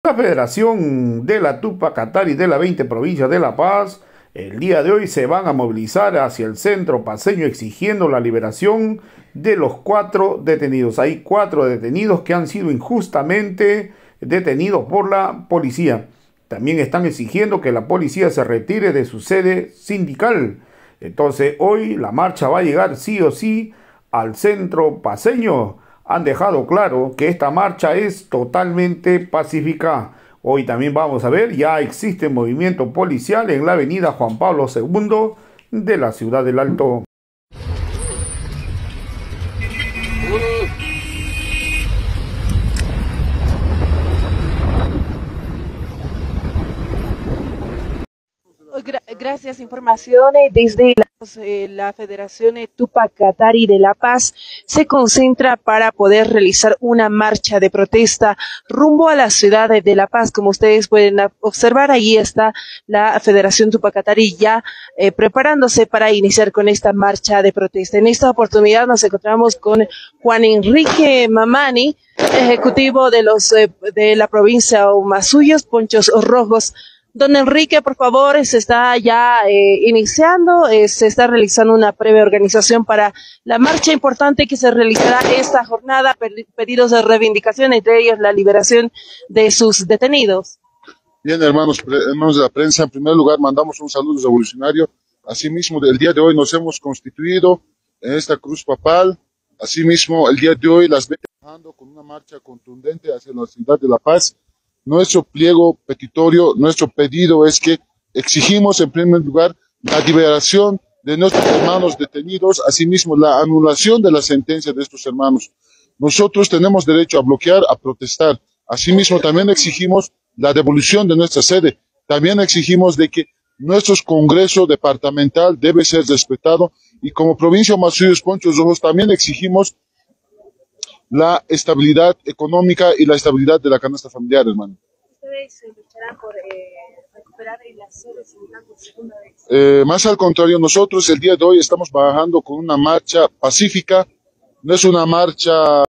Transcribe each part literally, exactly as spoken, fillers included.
La Federación de la Tupacatari de las veinte provincias de La Paz el día de hoy se van a movilizar hacia el centro paceño exigiendo la liberación de los cuatro detenidos. Hay cuatro detenidos que han sido injustamente detenidos por la policía. También están exigiendo que la policía se retire de su sede sindical. Entonces hoy la marcha va a llegar sí o sí al centro paceño. Han dejado claro que esta marcha es totalmente pacífica. Hoy también vamos a ver, ya existe movimiento policial en la avenida Juan Pablo segundo de la ciudad del Alto. Gracias. Informaciones desde la, eh, la Federación Tupacatari de La Paz se concentra para poder realizar una marcha de protesta rumbo a la ciudad de, de La Paz. Como ustedes pueden observar, ahí está la Federación Tupacatari ya eh, preparándose para iniciar con esta marcha de protesta. En esta oportunidad nos encontramos con Juan Enrique Mamani, ejecutivo de los eh, de la provincia de Humasuyos, Ponchos Rojos. Don Enrique, por favor, se está ya eh, iniciando, eh, se está realizando una previa organización para la marcha importante que se realizará esta jornada, pedidos de reivindicación, entre ellos la liberación de sus detenidos. Bien, hermanos, hermanos de la prensa, en primer lugar mandamos un saludo revolucionario. Asimismo, el día de hoy nos hemos constituido en esta cruz papal. Asimismo, el día de hoy las venimos trabajando con una marcha contundente hacia la ciudad de La Paz. Nuestro pliego petitorio, nuestro pedido es que exigimos en primer lugar la liberación de nuestros hermanos detenidos, asimismo la anulación de la sentencia de estos hermanos. Nosotros tenemos derecho a bloquear, a protestar. Asimismo también exigimos la devolución de nuestra sede. También exigimos de que nuestro Congreso departamental debe ser respetado y como provincia de Humasuyos, Ponchos Rojos también exigimos la estabilidad económica y la estabilidad de la canasta familiar, hermano. ¿Ustedes lucharán por eh, recuperar la sede sindical por segunda vez? Eh, más al contrario, nosotros el día de hoy estamos bajando con una marcha pacífica, no es una marcha.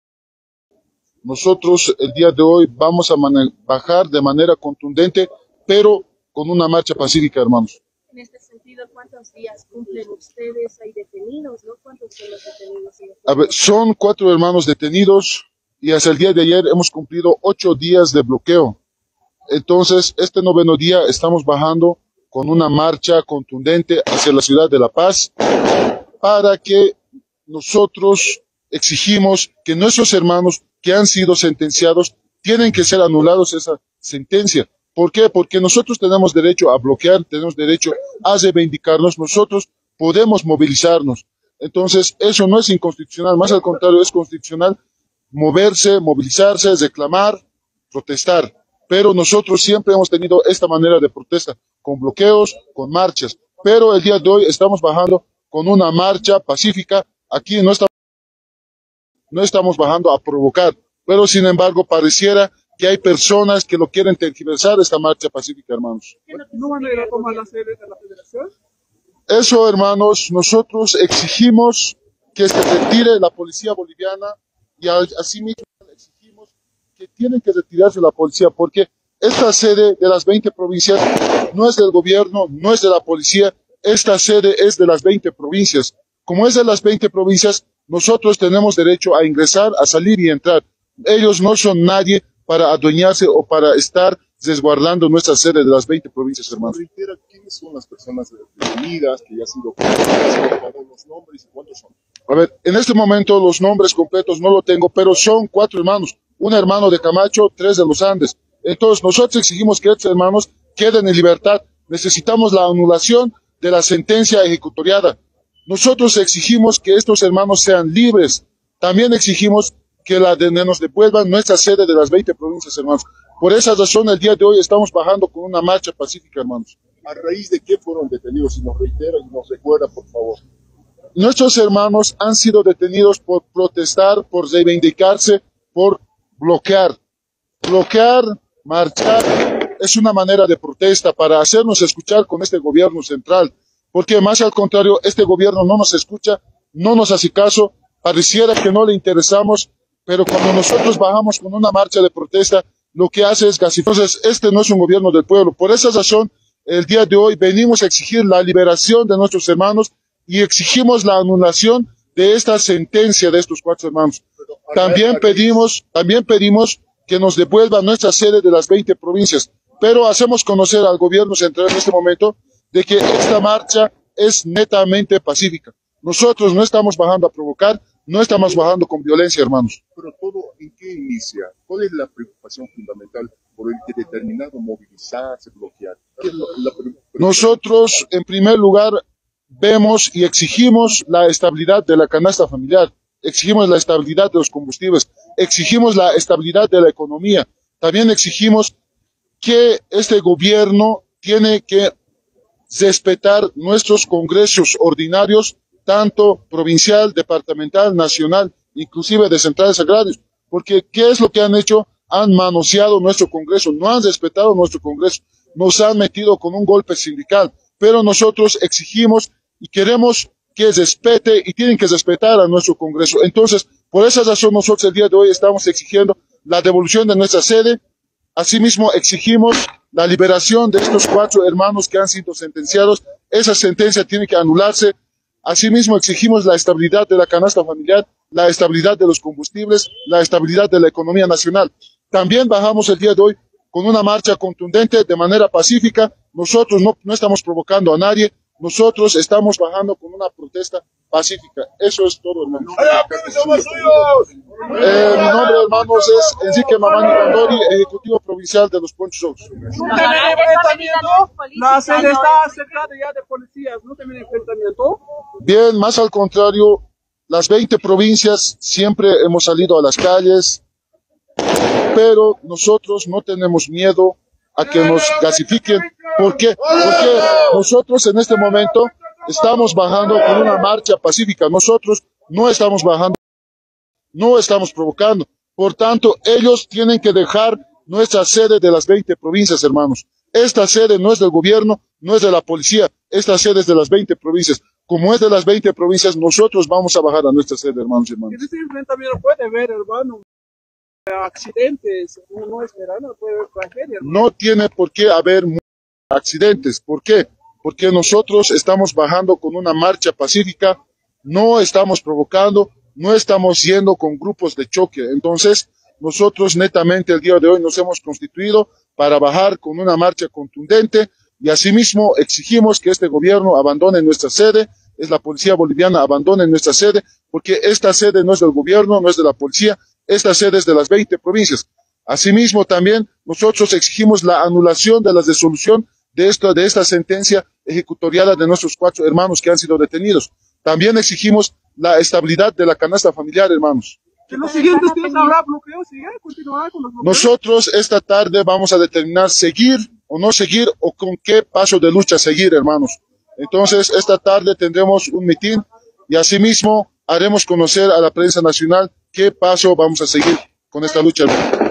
Nosotros el día de hoy vamos a bajar de manera contundente, pero con una marcha pacífica, hermanos. En este sentido, ¿cuántos días cumplen ustedes ahí detenidos, no? ¿Cuántos son los detenidos? A ver, son cuatro hermanos detenidos y hasta el día de ayer hemos cumplido ocho días de bloqueo. Entonces, este noveno día estamos bajando con una marcha contundente hacia la ciudad de La Paz para que nosotros exigimos que nuestros hermanos que han sido sentenciados tienen que ser anulados esa sentencia. ¿Por qué? Porque nosotros tenemos derecho a bloquear, tenemos derecho a reivindicarnos, nosotros podemos movilizarnos. Entonces, eso no es inconstitucional, más al contrario, es constitucional moverse, movilizarse, reclamar, protestar. Pero nosotros siempre hemos tenido esta manera de protesta, con bloqueos, con marchas. Pero el día de hoy estamos bajando con una marcha pacífica. Aquí no estamos, no estamos bajando a provocar, pero sin embargo pareciera que hay personas que lo quieren tergiversar esta marcha pacífica, hermanos. ¿No van a ir a tomar la sede de la federación? Eso, hermanos, nosotros exigimos que se retire la policía boliviana y asimismo exigimos que tienen que retirarse la policía porque esta sede de las veinte provincias no es del gobierno, no es de la policía, esta sede es de las veinte provincias. Como es de las veinte provincias, nosotros tenemos derecho a ingresar, a salir y entrar. Ellos no son nadie para adueñarse o para estar resguardando nuestra sede de las veinte provincias, hermanos. ¿Quiénes son las personas detenidas que ya han sido condenadas? ¿Los nombres y cuántos son? A ver, en este momento los nombres completos no lo tengo, pero son cuatro hermanos. Un hermano de Camacho, tres de los Andes. Entonces nosotros exigimos que estos hermanos queden en libertad. Necesitamos la anulación de la sentencia ejecutoriada. Nosotros exigimos que estos hermanos sean libres. También exigimos que la de, nos devuelvan nuestra sede de las veinte provincias, hermanos. Por esa razón, el día de hoy estamos bajando con una marcha pacífica, hermanos. ¿A raíz de qué fueron detenidos? Si nos reitera y nos recuerda, por favor. Nuestros hermanos han sido detenidos por protestar, por reivindicarse, por bloquear. Bloquear, marchar, es una manera de protesta para hacernos escuchar con este gobierno central. Porque más al contrario, este gobierno no nos escucha, no nos hace caso, pareciera que no le interesamos. Pero cuando nosotros bajamos con una marcha de protesta, lo que hace es gasificar. Entonces, este no es un gobierno del pueblo. Por esa razón, el día de hoy venimos a exigir la liberación de nuestros hermanos y exigimos la anulación de esta sentencia de estos cuatro hermanos. También pedimos, también pedimos que nos devuelva nuestra sede de las veinte provincias, pero hacemos conocer al gobierno central en este momento de que esta marcha es netamente pacífica. Nosotros no estamos bajando a provocar, no estamos bajando con violencia, hermanos. Pero todo, ¿en qué inicia? ¿Cuál es la preocupación fundamental por el que determinado movilizarse, bloquear? ¿Qué es la, la Nosotros, en primer lugar, vemos y exigimos la estabilidad de la canasta familiar, exigimos la estabilidad de los combustibles, exigimos la estabilidad de la economía. También exigimos que este gobierno tiene que respetar nuestros congresos ordinarios, tanto provincial, departamental, nacional, inclusive de centrales agrarios. Porque, ¿qué es lo que han hecho? Han manoseado nuestro congreso, no han respetado nuestro congreso, nos han metido con un golpe sindical. Pero nosotros exigimos y queremos que respete y tienen que respetar a nuestro congreso. Entonces, por esa razón nosotros el día de hoy estamos exigiendo la devolución de nuestra sede. Asimismo, exigimos la liberación de estos cuatro hermanos que han sido sentenciados. Esa sentencia tiene que anularse. Asimismo, exigimos la estabilidad de la canasta familiar, la estabilidad de los combustibles, la estabilidad de la economía nacional. También bajamos el día de hoy con una marcha contundente de manera pacífica. Nosotros no, no estamos provocando a nadie. Nosotros estamos bajando con una protesta pacífica. Eso es todo, hermanos. Eh, mi nombre, hermanos, es Enrique Mamani Bandori, ejecutivo provincial de los Ponchos Rojos. ¿No tienen enfrentamiento? La sede está cercada ya de policías. ¿No tienen enfrentamiento? Bien, más al contrario, las veinte provincias siempre hemos salido a las calles, pero nosotros no tenemos miedo a que nos gasifiquen. ¿Por qué? Porque nosotros en este momento estamos bajando con una marcha pacífica. Nosotros no estamos bajando, no estamos provocando. Por tanto, ellos tienen que dejar nuestra sede de las veinte provincias, hermanos. Esta sede no es del gobierno, no es de la policía. Esta sede es de las veinte provincias. Como es de las veinte provincias, nosotros vamos a bajar a nuestra sede, hermanos y hermanas. En este enfrentamiento puede ver, hermano, accidentes, no es verano, puede haber tragedia. No tiene por qué haber accidentes. ¿Por qué? Porque nosotros estamos bajando con una marcha pacífica, no estamos provocando, no estamos yendo con grupos de choque. Entonces, nosotros netamente el día de hoy nos hemos constituido para bajar con una marcha contundente y asimismo exigimos que este gobierno abandone nuestra sede, es la policía boliviana, abandone nuestra sede, porque esta sede no es del gobierno, no es de la policía, esta sede es de las veinte provincias. Asimismo, también nosotros exigimos la anulación de la resolución de esta, de esta sentencia ejecutoriada de nuestros cuatro hermanos que han sido detenidos. También exigimos la estabilidad de la canasta familiar, hermanos. ¿En los siguientes días habrá bloqueos? ¿Sí? ¿Continuará con los bloqueos? Nosotros esta tarde vamos a determinar seguir o no seguir o con qué paso de lucha seguir, hermanos. Entonces, esta tarde tendremos un mitin y asimismo haremos conocer a la prensa nacional qué paso vamos a seguir con esta lucha.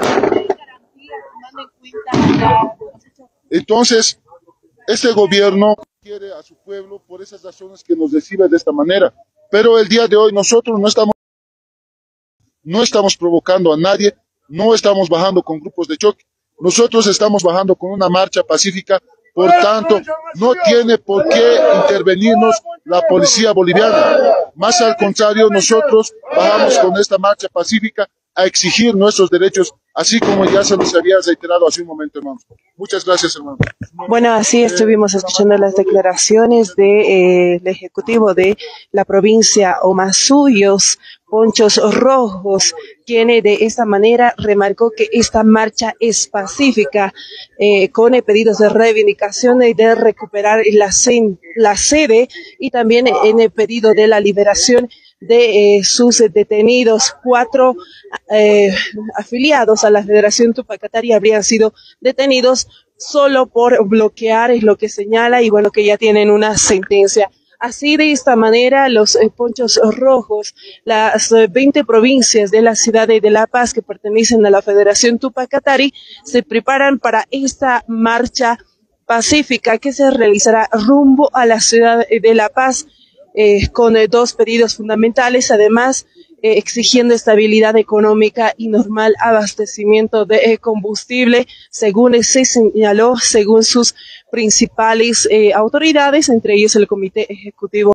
Entonces, este gobierno quiere a su pueblo por esas razones que nos recibe de esta manera. Pero el día de hoy nosotros no estamos, no estamos provocando a nadie, no estamos bajando con grupos de choque. Nosotros estamos bajando con una marcha pacífica. Por tanto, no tiene por qué intervenirnos la policía boliviana. Más al contrario, nosotros bajamos con esta marcha pacífica a exigir nuestros derechos, así como ya se los había reiterado hace un momento, hermanos. Muchas gracias, hermanos. Bueno, así estuvimos escuchando las declaraciones del de, eh, Ejecutivo de la provincia Omasuyos, Ponchos Rojos, quien de esta manera remarcó que esta marcha es pacífica, eh, con eh, pedidos de reivindicación y de recuperar la, la sede y también en el pedido de la liberación de eh, sus detenidos. Cuatro eh, afiliados a la Federación Tupac Katari habrían sido detenidos solo por bloquear, es lo que señala, y bueno, que ya tienen una sentencia. Así, de esta manera, los eh, Ponchos Rojos, las eh, veinte provincias de la ciudad de, de La Paz que pertenecen a la Federación Tupac Katari, se preparan para esta marcha pacífica que se realizará rumbo a la ciudad de La Paz, eh, con eh, dos pedidos fundamentales. Además, eh, exigiendo estabilidad económica y normal abastecimiento de eh, combustible, según se señaló, según sus principales eh, autoridades, entre ellos el Comité Ejecutivo